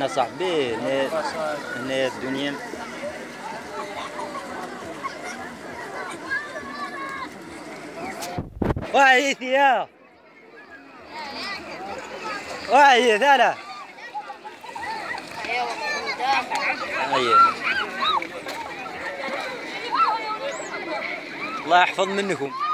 هنا صاحبي هنا الدنيا وعيت يا وعيت هلا ايوه الله يحفظ منكم.